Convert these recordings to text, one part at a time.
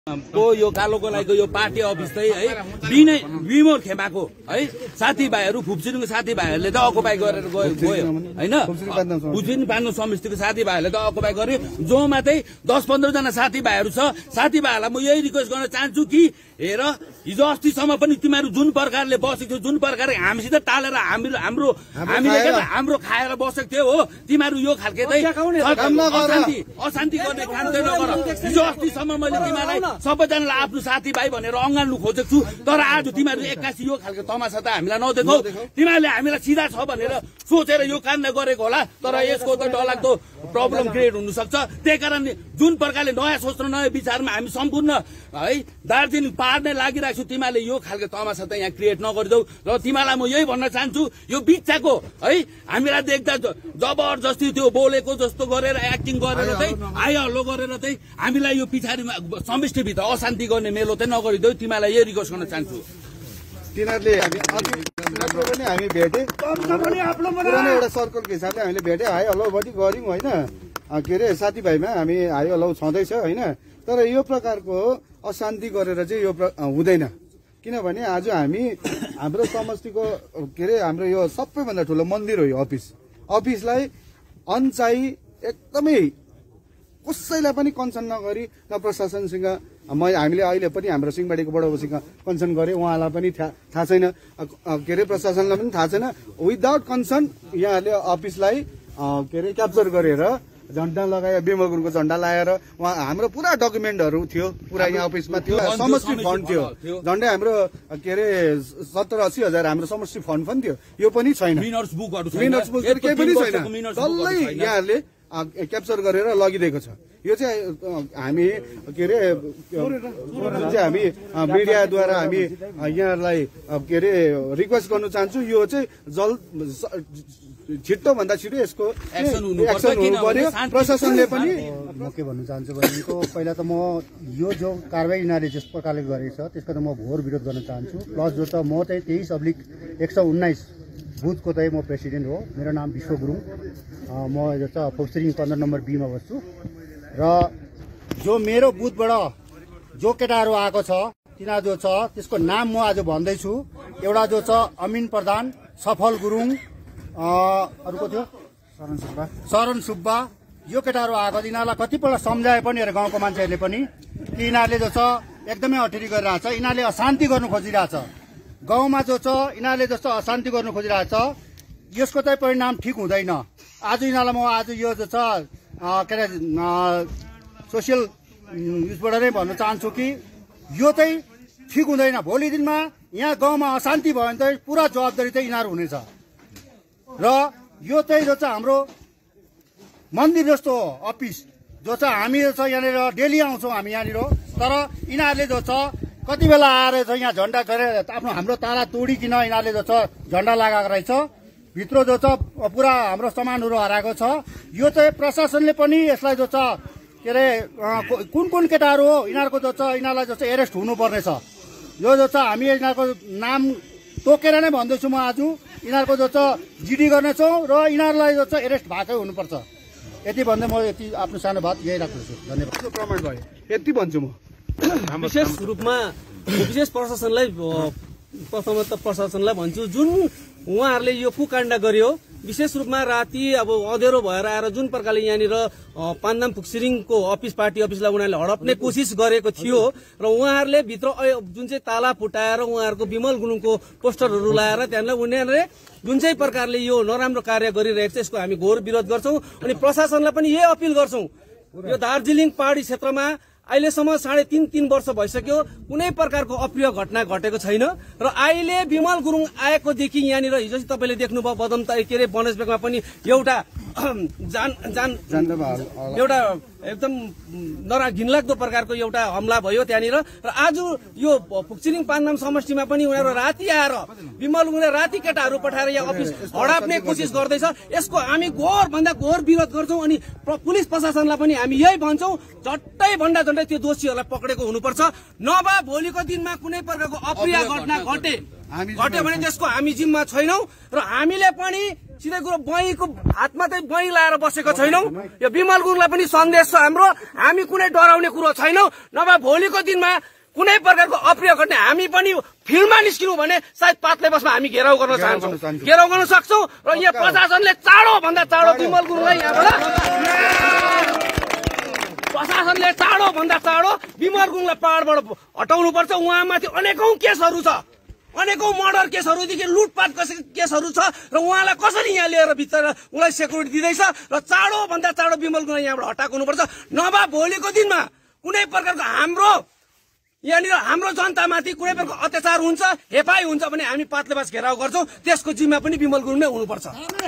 को यो कालोको लागि यो पार्टी अफिस चाहिँ है विमोल खेमाको है साथीभाइहरू फुप्सिनुको साथीभाइहरूले त अकुपाई गरेर गयो हैन फुप्सिनु पार्नु समष्टिको साथीभाइहरूले त अकुपाई गर्यो जोमा चाहिँ 10-15 जना साथीभाइहरू छ साथीभाइहरूलाई म यही रिक्वेस्ट गर्न चाहन्छु कि हेर हिजो अस्तिसम्म पनि तिमीहरू जुन प्रकारले बसेको थियो जुन प्रकारले हामीसित टालेर हाम्रो खाएर बसेको थियो हो तिमीहरू यो खालके चाहिँ अशान्ति गर्ने काम चाहिँ नगर हिजो अस्तिसम्म मैले तिमीलाई सबैजनालाई आफ्नो साथीभाइ भनेर अँगाल्नु खोजेको छु तर आज तिमीहरू 81 यो खालको तमासा त हामीलाई नदेखाऊ तिमीहरूले हामीलाई सिधा छ भनेर सोचेर यो काण्ड गरेको होला तर यसको त डरलाग्दो प्रब्लम क्रिएट हुन सक्छ त्यही कारण जुन प्रकारले नयाँ सोच र नयाँ विचारमा हामी सम्पूर्ण है दार्जिलिङ पार्ने लागिरहेको छु तिमीहरूले यो खालको तमासा त यहाँ क्रिएट नगरिदेऊ र तिमीलाई म यही भन्न चाहन्छु यो बिच्चाको है हामीलाई देख्दा जबरजस्ती त्यो बोलेको जस्तो गरेर एक्टिङ गरेर चाहिँ आइहल्लो गरेर चाहिँ हामीलाई यो पछाडिमा समष्टिभित्र अशान्ति गर्ने मेलो चाहिँ नगरिदेऊ तिमीलाई यही रिक्वेस्ट गर्न चाहन्छु तिनीहरूले हामी भेटे पुरानो एउटा सर्कलको हिसाबले हामीले भेटे हाई हल्लो बढी गऱ्यौँ होइन के अरे साथीभाइमा हामी हाई हल्लो छँदैछ होइन तर यो प्रकारको अशान्ति गरेर चाहिँ यो हुँदैन किनभने आज हामी हाम्रो समष्टिको के अरे हाम्रो यो सबैभन्दा ठुलो मन्दिर हो यो अफिसलाई अनचाही एकदमै कसैलाई पनि कन्सर्न नगरी न प्रशासनसँग हामीले अहिले पनि हाम्रो सिंहबारीको बडाबाबुसँग कन्सर्न गरे उहाँलाई पनि थाहा छैन के अरे प्रशासनलाई पनि थाहा छैन विदाउट कन्सर्न यहाँहरूले अफिसलाई के अरे क्याप्चर गरेर झण्डा लगाएर विमल गुरुङको झण्डा लगाएर उहाँ हाम्रो पुरा डकुमेन्टहरू थियो पुरा यहाँ अफिसमा थियो समष्टि फन्ड थियो झन्डै हाम्रो के अरे 70-80 हजार हाम्रो समष्टि फन्ड पनि थियो यो पनि छैन मिनट्स बुकहरू केही पनि छैन डल्लै यहाँहरूले क्याप्चर गरेर लगिदिएको छ यो चाहिँ हामी के अरे हामी मिडियाद्वारा हामी यहाँहरूलाई के अरे रिक्वेस्ट गर्नु चाहन्छु यो चाहिँ छिट्टो भन्दा छिटो यसको एक्सन हुनु पर्यो प्रशासनले पनि म के भन्नु चाहन्छु भनेको पहिला त म यो जो कारबाही यिनीहरूले जस प्रकारले गरेको छ त्यसको त म घोर विरोध गर्न चाहन्छु प्लस जो त म चाहिँ 23/119 बुथको चाहिँ म प्रेसिडेन्ट हो मेरो नाम विश्व गुरुङ म जो छ फुप्सिरिङ 15 नम्बर बीमा बस्छु र जो मेरो बुथबाट जो केटाहरू आएको छ तिनीहरू जो छ त्यसको नाम म आज भन्दैछु एउटा जो छ अमिन प्रधान सफल गुरुङ अरूको थियो शरण सुब्बा यो केटाहरू आएको यिनीहरूलाई कतिपल्ट सम्झाए पनि गाउँको मान्छेहरूले पनि कि यिनीहरूले जो छ एकदमै अठेरी गरिरहेछ यिनीहरूले अशान्ति गर्नु खोजिरहेछ गाउँमा जो छ यिनीहरूले जस्तो अशान्ति गर्नु खोजिरहेछ यसको चाहिँ परिणाम ठिक हुँदैन आज यिनीहरूलाई म आज यो जो छ के अरे सोसियल न्युजबाट नै भन्न चाहन्छु कि यो चाहिँ ठिक हुँदैन भोलि दिनमा यहाँ गाउँमा अशान्ति भयो भने चाहिँ पुरा जवाबदारी चाहिँ यिनीहरू हुनेछ र यो चाहिँ जो छ हाम्रो मन्दिर जस्तो अफिस जो छ हामी जो छ यहाँनिर डेली आउँछौँ हामी यहाँनिर तर यिनीहरूले जो छ कति बेला आएर चाहिँ यहाँ झन्डा गरेर आफ्नो हाम्रो ताला तोडिकन यिनीहरूले जो छ झन्डा लगाएको रहेछ भित्र जो छ पुरा हाम्रो सामानहरू हराएको छ यो चाहिँ प्रशासनले पनि यसलाई जो छ के अरे कुन केटाहरू हो यिनीहरूको जो छ यिनीहरूलाई जो छ एरेस्ट हुनुपर्ने छ यो जो छ हामी यिनीहरूको नाम तोकेर नै भन्दैछु म आज यिनीहरूको जो छ जिडी गर्नेछौँ र यिनीहरूलाई जो छ एरेस्ट भएकै हुनुपर्छ यति भन्दै म यति आफ्नो सानो बात यही राख्दैछु धन्यवाद प्रमाण भयो यति भन्छु म विशेष रूपमा विशेष प्रशासनलाई प्रथम त प्रशासनलाई भन्छु जुन उहाँहरूले यो कुकाण्ड गर्यो विशेष रूपमा राति अब अँधेरो भएर आएर जुन प्रकारले यहाँनिर पान्दाम फुक्सिरिङको अफिस पार्टी अफिसलाई उनीहरूले हडप्ने कोसिस गरेको थियो र उहाँहरूले भित्र जुन चाहिँ ताला फुटाएर उहाँहरूको विमल गुरुङको पोस्टरहरू लगाएर त्यहाँलाई उनीहरूले जुन चाहिँ प्रकारले यो नराम्रो कार्य गरिरहेको छ यसको हामी घोर विरोध गर्छौं अनि प्रशासनलाई पनि यही अपिल गर्छौं यो दार्जिलिङ पहाडी क्षेत्रमा अहिलेसम्म 3.5 वर्ष भइसक्यो कुनै प्रकारको अप्रिय घटना घटेको छैन र अहिले विमल गुरुङ आएकोदेखि यहाँनिर हिजो तपाईँले देख्नुभयो बदम के अरे बनसबेगमा पनि एउटा एउटा एकदम घिनलाग्दो प्रकारको एउटा हमला भयो त्यहाँनिर र आज यो फुक्सिरिङ पान्दाम समष्टिमा पनि उनीहरू राति आएर विमल गुरुङले राति केटाहरू पठाएर यहाँ अफिस हडाप्ने कोसिस गर्दैछ यसको हामी घोर भन्दा घोर विरोध गर्छौं अनि पुलिस प्रशासनलाई पनि हामी यही भन्छौं झट्टै भन्दा झट्टै त्यो दोषीहरूलाई पक्रेको हुनुपर्छ नभए भोलिको दिनमा कुनै प्रकारको अप्रिय घटना घटे घट्यो भने त्यसको हामी जिम्मा छैनौं र हामीले पनि सिधै कुरो बहीको हातमा चाहिँ बही लाएर बसेको छैनौं। यो विमल गुरुङलाई पनि सन्देश छ हाम्रो, हामी कुनै डराउने कुरो छैनौं। नभए भोलिको दिनमा कुनै प्रकारको अप्रिय घटना हामी पनि फिल्डमा निस्किनु भने सायद पातले बसमा हामी घेराउ गर्न चाहन्छौँ, घेराउ गर्न सक्छौं। र यहाँ प्रशासनले चाँडो भन्दा चाँडो विमल गुरुङलाई यहाँबाट प्रशासनले चाँडो भन्दा चाँडो विमल गुरुङलाई पहाडबाट हटाउनुपर्छ। उहाँमाथि अनेकौं केसहरू छ, अनेकौं मर्डर केसहरूदेखि लुटपाट केसहरू छ र उहाँलाई कसरी यहाँ लिएर भित्र उहाँलाई सेक्युरिटी दिँदैछ र चाँडो भन्दा चाँडो विमल गुरुङलाई यहाँबाट हटाएको हुनुपर्छ। नभए भोलिको दिनमा कुनै प्रकारको यहाँनिर हाम्रो जनतामाथि कुनै प्रकारको अत्याचार हुन्छ, हेपाई हुन्छ भने हामी पातलेबास घेराउ गर्छौं। त्यसको जिम्मा पनि विमल गुरुङ नै हुनुपर्छ।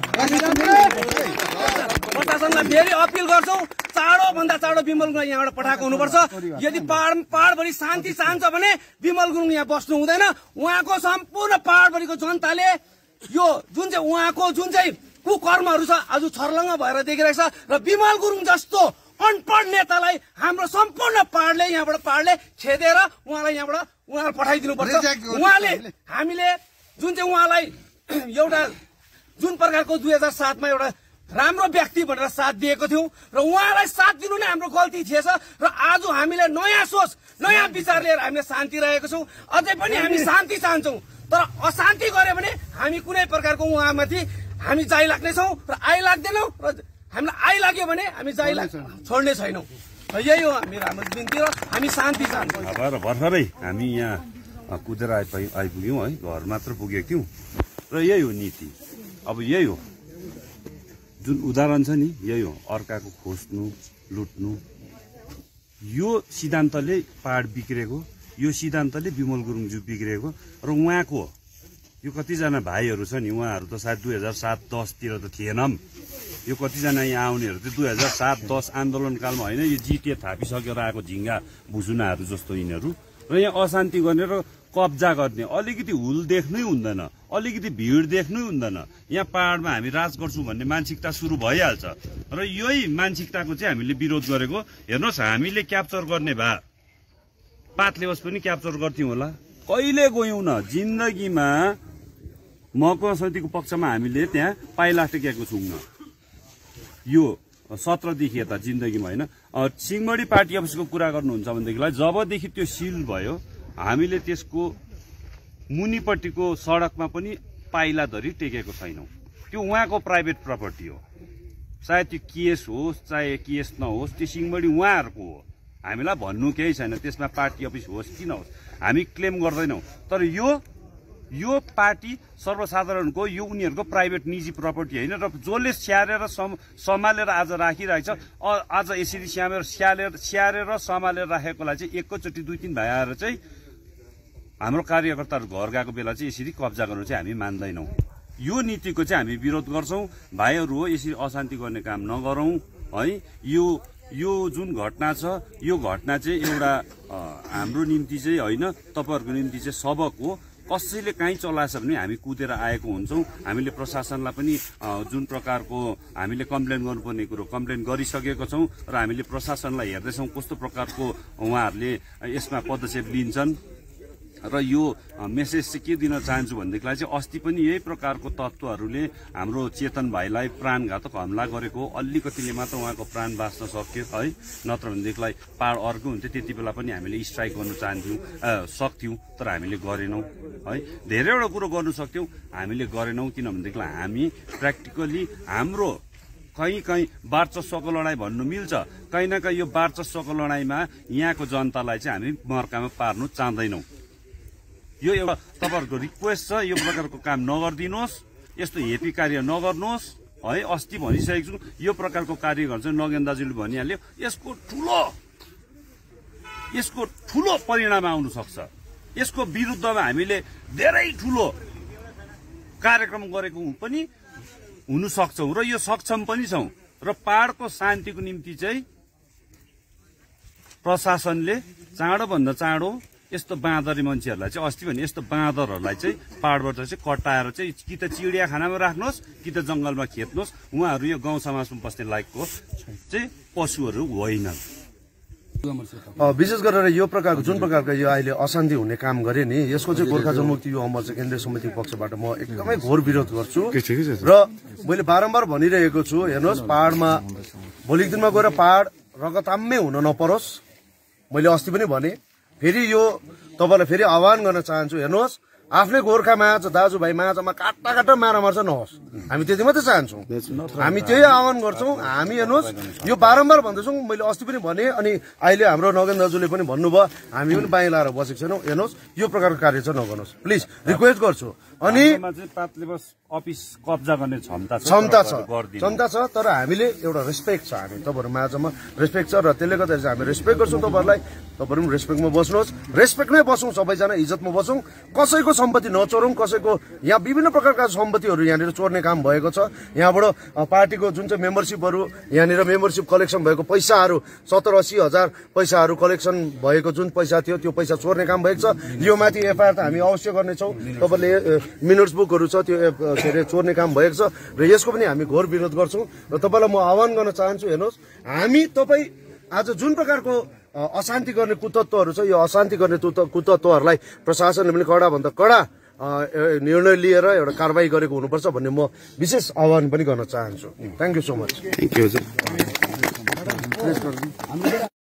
प्रशासनलाई फेरि अपिल गर्छौं, चाँडो भन्दा चाँडो विमल गुरुङ यहाँबाट पठाएको हुनुपर्छ। यदि पहाडभरि शान्ति चाहन्छ भने विमल गुरुङ यहाँ बस्नु हुँदैन। उहाँको सम्पूर्ण पहाडभरिको जनताले यो उहाँको जुन चाहिँ कुकर्महरू छ आज छर्लङ्ग भएर देखिरहेको छ र विमल गुरुङ जस्तो अनपढ नेतालाई हाम्रो सम्पूर्ण पहाडले छेदेर उहाँलाई पठाइदिनु पर्छ। उहाँले हामीले जुन चाहिँ उहाँलाई एउटा जुन प्रकारको 2007 मा एउटा राम्रो व्यक्ति भनेर साथ दिएको थियौं र उहाँलाई साथ दिनु नै हाम्रो गल्ती थिएछ र आज हामीले नयाँ सोच नयाँ विचार लिएर हामीले शान्ति रहेको छौं। अझै पनि हामी शान्ति चाहन्छौं, तर अशान्ति गरे भने हामी कुनै प्रकारको उहाँमाथि हामी जाइ लाग्नेछौँ र लाग्दैनौँ र हामीलाई आइलाग्यो भने हामी जाइ छोड्ने छैनौं। यही हो हाम्रो बिन्ती र हामी शान्ति चाहन्छौँ। भर्खरै हामी यहाँ कुदेर आइपुग्यौँ है, घर मात्र पुगेको थियौँ र यही हो नीति। अब यही हो जुन उदाहरण छ नि, यही हो अर्काको खोज्नु लुट्नु। यो सिद्धान्तले पहाड बिग्रेको, यो सिद्धान्तले विमल गुरुङज्यू बिग्रेको र उहाँको यो कतिजना भाइहरू छ नि, उहाँहरू त सायद 2007-10 तिर त थिएनन्। यो कतिजना यहाँ आउनेहरू चाहिँ 2007-10 आन्दोलनकालमा होइन, यो जिटिए थापिसकेर आएको झिङ्गा भुसुनाहरू जस्तो यिनीहरू र यहाँ अशान्ति गर्ने र कब्जा गर्ने। अलिकति हुल देख्नै हुँदैन, अलिकति भिड देख्नै हुँदैन। यहाँ पहाडमा हामी राज गर्छौँ भन्ने मानसिकता सुरु भइहाल्छ र यही मानसिकताको चाहिँ हामीले विरोध गरेको। हेर्नुहोस्, हामीले क्याप्चर गर्ने भए पातलेबस पनि क्याप्चर गर्थ्यौँ होला, कहिले गयौँ न। जिन्दगीमा महकुमा समितिको पक्षमा हामीले त्यहाँ पाइला टेकेको छौँ। यो 17 देखि यता जिन्दगीमा होइन। सिंहमारी पार्टी अफिसको कुरा गर्नुहुन्छ भनेदेखिलाई जबदेखि त्यो सिल भयो हामीले त्यसको मुनिपट्टिको सडकमा पनि पाइला धरी टेकेको छैनौँ। त्यो उहाँको प्राइभेट प्रपर्टी हो। चाहे त्यो केस होस् चाहे केस नहोस्, त्यो सिंहमारी उहाँहरूको हो। हामीलाई भन्नु केही छैन, त्यसमा पार्टी अफिस होस् कि नहोस् हामी क्लेम गर्दैनौँ। तर यो पार्टी सर्वसाधारणको, यो उनीहरूको प्राइभेट निजी प्रपर्टी होइन र जसले स्याहारेर सम्हालेर आज राखिरहेछ, आज यसरी स्याहारेर सम्हालेर राखेकोलाई चाहिँ एकैचोटि 2-3 भाइ आएर चाहिँ हाम्रो कार्यकर्ताहरू घर गएको बेला चाहिँ यसरी कब्जा गर्नु चाहिँ हामी मान्दैनौँ। यो नीतिको चाहिँ हामी विरोध गर्छौँ। भाइहरू हो, यसरी अशान्ति गर्ने काम नगरौँ है। यो जुन घटना छ, यो घटना चाहिँ एउटा हाम्रो निम्ति चाहिँ होइन, तपाईँहरूको निम्ति चाहिँ सबक हो। कसैले कहीँ चलाएछ भने हामी कुदेर आएको हुन्छौँ। हामीले प्रशासनलाई पनि जुन प्रकारको हामीले कम्प्लेन गर्नुपर्ने कुरो कम्प्लेन गरिसकेको छौँ र हामीले प्रशासनलाई हेर्दैछौँ कस्तो प्रकारको उहाँहरूले यसमा पदक्षेप लिन्छन्। र यो मेसेज चाहिँ के दिन चाहन्छु भनेदेखिलाई चाहिँ अस्ति पनि यही प्रकारको तत्त्वहरूले हाम्रो चेतन भाइलाई प्राणघातक हमला गरेको, अलिकतिले मात्र उहाँको प्राण बाँच्न सक्यो है, नत्र भनेदेखिलाई पहाड अर्को हुन्थ्यो। त्यति बेला पनि हामीले स्ट्राइक गर्न सक्थ्यौँ, तर हामीले गरेनौँ है। धेरैवटा कुरो गर्नु सक्थ्यौँ, हामीले गरेनौँ। किनभनेदेखिलाई हामी प्र्याक्टिकली हाम्रो कहीँ वर्चस्वको लडाइँ भन्नु मिल्छ, कहीँ न कहीँ यो वर्चस्वको लडाइँमा यहाँको जनतालाई चाहिँ हामी मर्कामा पार्नु चाहँदैनौँ। यो एउटा तपाईँहरूको रिक्वेस्ट छ, यो प्रकारको काम नगरिदिनुहोस्, यस्तो हेपी कार्य नगर्नुहोस् है। अस्ति भनिसकेको छु, यो प्रकारको कार्य गर्छ नगेन दाजुले भनिहाल्यो, यसको ठुलो परिणाम आउन सक्छ। यसको विरुद्धमा हामीले धेरै ठुलो कार्यक्रम गरेको पनि हुन सक्छौँ र यो सक्षम पनि छौँ। र पहाडको शान्तिको निम्ति चाहिँ प्रशासनले चाँडोभन्दा चाँडो यस्तो बाँदरी मान्छेहरूलाई चाहिँ, अस्ति भने यस्तो बाँदरहरूलाई चाहिँ पहाडबाट चाहिँ कटाएर चाहिँ कि त चिडियाखानामा राख्नुहोस् कि त जङ्गलमा खेद्नुहोस्। उहाँहरू यो गाउँ समाजमा बस्ने लायकको चाहिँ पशुहरू होइनन्। विशेष गरेर यो प्रकारको जुन प्रकारको यो अहिले अशान्ति हुने काम गरे नि यसको चाहिँ गोर्खा जनमुक्ति युवा मोर्चा केन्द्रीय समितिको पक्षबाट म एकदमै घोर विरोध गर्छु र मैले बारम्बार भनिरहेको छु हेर्नुहोस् पहाडमा भोलिको दिनमा गएर पहाड रगताम्मै हुन नपरोस्। मैले अस्ति पनि भने फेरि यो तपाईलाई फेरि आह्वान गर्न चाहन्छु हेर्नुहोस् आफ्नै गोर्खा माझ दाजुभाइ माझमा काट्टा काट्टा मारामार चाहिँ नहोस्। हामी त्यति मात्रै चाहन्छौँ, हामी त्यही आह्वान गर्छौँ। हामी हेर्नुहोस् यो बारम्बार भन्दैछौँ, मैले अस्ति पनि भने अनि अहिले हाम्रो नगेन दाजुले पनि भन्नुभयो हामी पनि बाहिर लाएर बसेको छैनौँ। हेर्नुहोस् यो प्रकारको कार्य चाहिँ नगर्नुहोस् प्लिज रिक्वेस्ट गर्छु। अनि अफिस कब्जा गर्ने क्षमता छ तर हामीले एउटा रेस्पेक्ट छ, हामी तपाईँहरू माझमा रेस्पेक्ट छ र त्यसले गर्दा चाहिँ हामी रेस्पेक्ट गर्छौँ तपाईँहरूलाई। तपाईँहरू पनि रेस्पेक्टमा बस्नुहोस्, रेस्पेक्टमै बसौँ, सबैजना इज्जतमा बसौँ, कसैको सम्पत्ति नचोरौँ, कसैको यहाँ विभिन्न प्रकारका सम्पत्तिहरू यहाँनिर चोर्ने काम भएको छ। यहाँबाट पार्टीको जुन चाहिँ मेम्बरसिपहरू यहाँनिर मेम्बरसिप कलेक्सन भएको पैसाहरू 70-80 हजार पैसाहरू कलेक्सन भएको जुन पैसा थियो त्यो पैसा चोर्ने काम भएको छ। यो माथि एफआइआर त हामी अवश्य गर्नेछौँ। तपाईँले मिनट्स बुकहरू छ त्यो के अरे चोर्ने काम भएको छ र यसको पनि हामी घोर विरोध गर्छौँ। र तपाईँलाई म आह्वान गर्न चाहन्छु हेर्नुहोस् हामी तपाईँ आज जुन प्रकारको अशान्ति गर्ने कुतत्वहरू छ यो अशान्ति गर्ने कुतत्वहरूलाई प्रशासनले पनि कडाभन्दा कडा निर्णय लिएर एउटा कारबाही गरेको हुनुपर्छ भन्ने म विशेष आह्वान पनि गर्न चाहन्छु। Thank you so much.